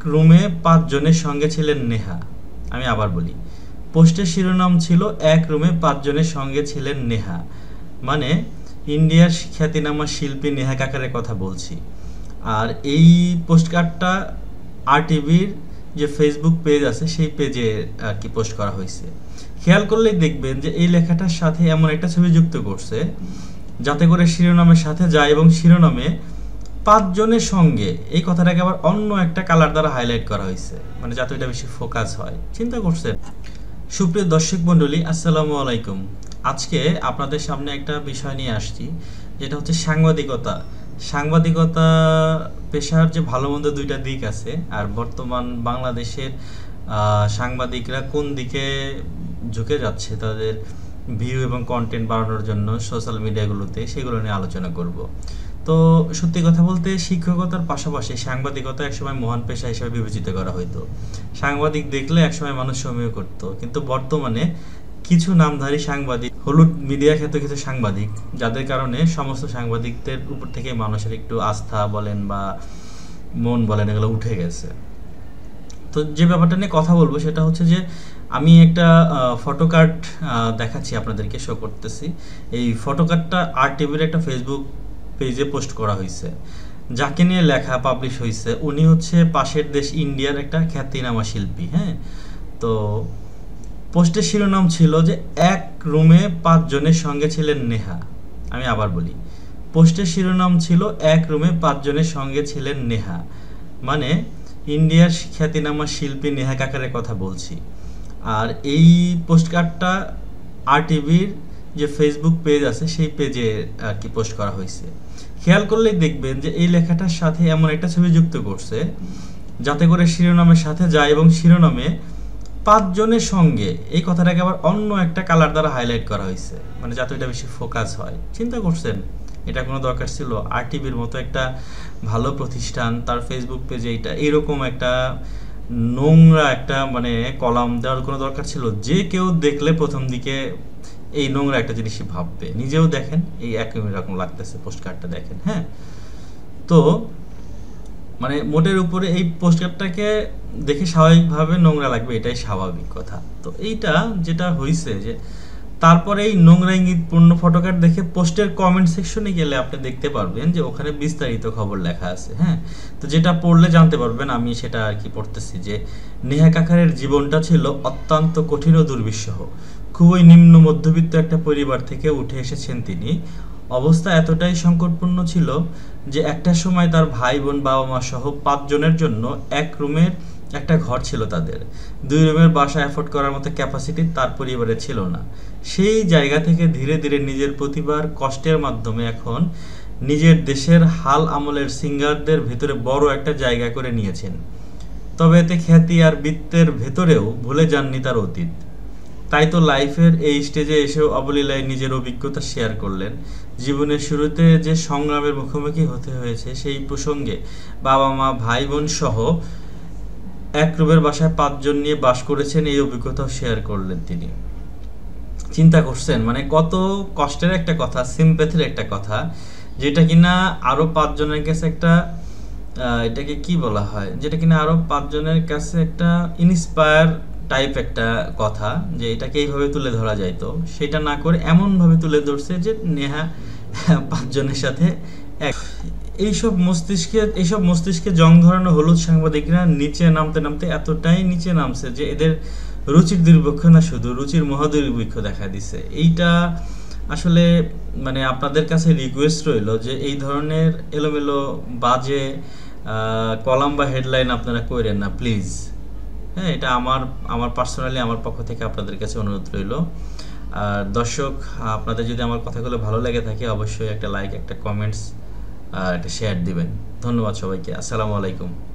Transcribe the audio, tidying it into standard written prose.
রুমে 5 জনের সঙ্গে ছিলেন নেহা। আমি আবার বলি, পোস্টের শিরোনাম ছিল এক রুমে 5 জনের সঙ্গে ছিলেন নেহা, মানে ইন্ডিয়ার খ্যাতিনামা শিল্পী নেহা কাকারের কথা বলছি। আর এই পোস্টকার্ডটা RTVর যে ফেসবুক পেজ আছে সেই পেজে আর কি পোস্ট করা হয়েছে। খেয়াল করলেই দেখবেন যে এই লেখাটার সাথে এমন একটা ছবি যুক্ত করছে যাতে করে শিরোনামের সাথে যায় এবং শিরোনামে 5 জনের সঙ্গে এই কথাটাকে আবার অন্য একটা কালার দ্বারা হাইলাইট করা হয়েছে, মানে যাতে এটা বেশি ফোকাস হয়। চিন্তা করছেন? সুপ্রিয় দর্শক মণ্ডলী, আসসালামু আলাইকুম। আজকে আপনাদের সামনে একটা বিষয় নিয়ে আসছি, যেটা হচ্ছে সাংবাদিকতা। সাংবাদিকতা পেশার যে ভালো মন্দ দুইটা দিক আছে, আর বর্তমান বাংলাদেশের সাংবাদিকরা কোন দিকে ঝুঁকে যাচ্ছে তাদের ভিউ এবং কন্টেন্ট বাড়ানোর জন্য সোশ্যাল মিডিয়াগুলোতে, সেগুলো নিয়ে আলোচনা করব। তো সত্যি কথা বলতে, শিক্ষকতার পাশাপাশি সাংবাদিকতা একসময় মহান পেশা হিসেবে বিবেচিত করা হইতো। সাংবাদিক দেখলে একসময় মানুষ সমীহ করত, কিন্তু বর্তমানে কিছু নামধারী সাংবাদিক, হলুদ মিডিয়া খ্যাত কিছু সাংবাদিক, যাদের কারণে সমস্ত সাংবাদিকদের উপর থেকে মানুষের একটু আস্থা বলেন বা মন বলেন, এগুলো উঠে গেছে। তো যে ব্যাপারটা নিয়ে কথা বলবো সেটা হচ্ছে যে আমি একটা ফটো কার্ড দেখাচ্ছি আপনাদেরকে, শো করতেছি। এই ফটো কার্ডটা RTVর একটা ফেসবুক পেজে পোস্ট করা হয়েছে। যাকে নিয়ে লেখা পাবলিশ হয়েছে উনি হচ্ছে পাশের দেশ ইন্ডিয়ার একটা খ্যাতিনামা শিল্পী। হ্যাঁ, তো পোস্টের শিরোনাম ছিল যে এক রুমে 5 জনের সঙ্গে ছিলেন নেহা। আমি আবার বলি, পোস্টের শিরোনাম ছিল এক রুমে 5 জনের সঙ্গে ছিলেন নেহা, মানে ইন্ডিয়ার খ্যাতিনামা শিল্পী নেহা কাকারের কথা বলছি। আর এই পোস্টকার্ডটা RTVর যে ফেসবুক পেজ আছে সেই পেজে আর কি পোস্ট করা হয়েছে। খেয়াল করলেই দেখবেন যে এই লেখাটার সাথে এমন একটা ছবি যুক্ত করছে যাতে করে শিরোনামের সাথে যায় এবং শিরোনামে 5 জনের সঙ্গে এই কথাটাকে আবার অন্য একটা কালার দ্বারা হাইলাইট করা হয়েছে, মানে যাতে এটা বেশি ফোকাস হয়। চিন্তা করছেন? এটা কোনো দরকার ছিল? RTVর মতো একটা ভালো প্রতিষ্ঠান তার ফেসবুক পেজে এটা এরকম একটা নোংরা একটা মানে কলাম দেওয়ার কোনো দরকার ছিল? যে কেউ দেখলে প্রথম দিকে এই নোংরা একটা জিনিসই ভাববে। নিজেও দেখেন, এই একই রকম লাগতেছে পোস্টকার্ডটা, দেখেন। হ্যাঁ, তো মানে মোটের উপরে এই পোস্টকার্ডটাকে দেখে স্বাভাবিকভাবে নোংরা লাগবে, এটাই স্বাভাবিক কথা। তো এইটা যেটা হয়েছে যে তারপরে এই নোংরা ইঙ্গিতপূর্ণ ফটোকার্ড দেখে পোস্টের কমেন্ট সেকশনে গেলে আপনি দেখতে পারবেন যে ওখানে বিস্তারিত খবর লেখা আছে। হ্যাঁ, তো যেটা পড়লে জানতে পারবেন, আমি সেটা আর কি পড়তেছি যে নেহা কাকারের জীবনটা ছিল অত্যন্ত কঠিন ও দুর্বিষহ। খুবই নিম্ন মধ্যবিত্ত একটা পরিবার থেকে উঠে এসেছেন তিনি। অবস্থা এতটাই সংকটপূর্ণ ছিল যে একটা সময় তার ভাই বোন, বাবা মা সহ 5 জনের জন্য এক রুমের একটা ঘর ছিল তাদের। 2 রুমের বাসা অ্যাফোর্ড করার মতো ক্যাপাসিটি তার পরিবারে ছিল না। সেই জায়গা থেকে ধীরে ধীরে নিজের প্রতিভার কষ্টের মাধ্যমে এখন নিজের দেশের হাল আমলের সিঙ্গারদের ভেতরে বড় একটা জায়গা করে নিয়েছেন। তবে এতে খ্যাতি আর বৃত্তের ভেতরেও ভুলে যাননি তার অতীত। তাই তো লাইফের এই স্টেজে এসেও অবলীলায় নিজের অভিজ্ঞতা শেয়ার করলেন। জীবনের শুরুতে যে সংগ্রামের মুখোমুখি হতে হয়েছে সেই প্রসঙ্গে বাবা মা, ভাই বোন সহ এক রুমের বাসায় 5 জন নিয়ে বাস করেছেন, এই অভিজ্ঞতাও শেয়ার করলেন তিনি। চিন্তা করছেন? মানে কত কষ্টের একটা কথা, সিম্প্যাথির একটা কথা, যেটা কিনা আরো 5 জনের কাছে একটা এটাকে কি বলা হয়, যেটা কিনা আরো 5 জনের কাছে একটা ইন্সপায়ার টাইপ একটা কথা, যে এটাকে এইভাবে তুলে ধরা যাইতো, সেটা না করে এমন ভাবে তুলে ধরছে যে নেহা 5 জনের সাথে এক। এইসব মস্তিষ্কে জং ধরানো হলুদ সাংবাদিকরা নিচে নামতে নামতে এতটাই নিচে নামছে যে এদের রুচির দুর্ভিক্ষ না, শুধু রুচির মহাদুর্ভিক্ষ দেখা দিছে। এইটা আসলে মানে আপনাদের কাছে রিকোয়েস্ট রইল যে এই ধরনের এলোমেলো বাজে কলাম বা হেডলাইন আপনারা কইরেন না প্লিজ। হ্যাঁ, এটা আমার পার্সোনালি আমার পক্ষ থেকে আপনাদের কাছে অনুরোধ রইল। আর দর্শক, আপনাদের যদি আমার কথাগুলো ভালো লেগে থাকে অবশ্যই একটা লাইক, একটা কমেন্টস আর একটা শেয়ার দিবেন। ধন্যবাদ সবাইকে। আসসালামু আলাইকুম।